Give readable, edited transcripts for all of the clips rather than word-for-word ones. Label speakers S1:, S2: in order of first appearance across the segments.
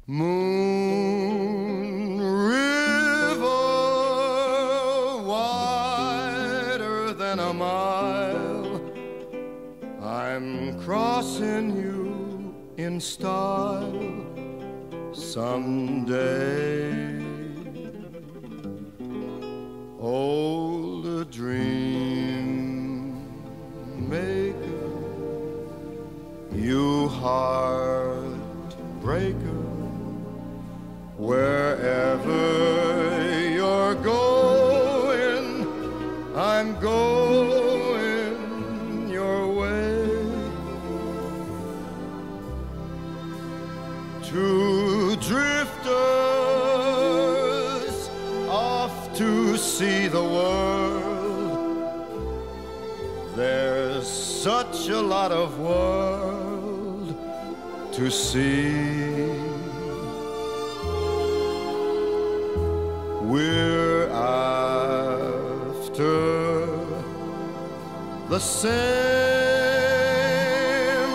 S1: Moon River, wider than a mile, I'm crossing you in style someday. Old dream maker, you heartbreaker, wherever you're going, I'm going your way. Two drifters off to see the world. There's such a lot of world to see. We're after the same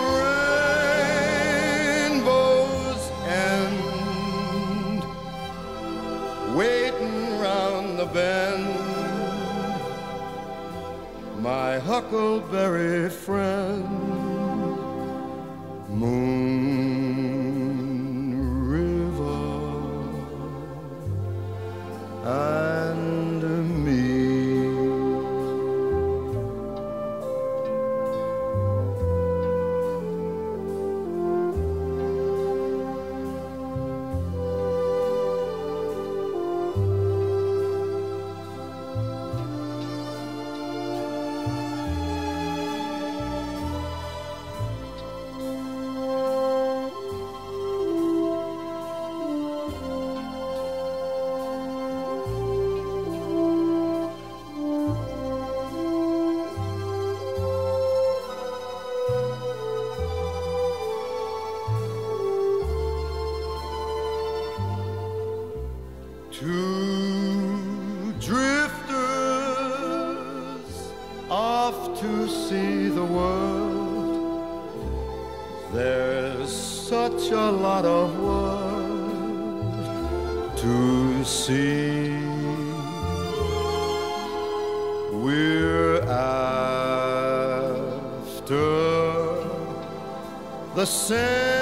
S1: rainbow's end, waiting round the bend, my huckleberry friend, Moon and me. Two drifters off to see the world. There's such a lot of world to see. We're after the same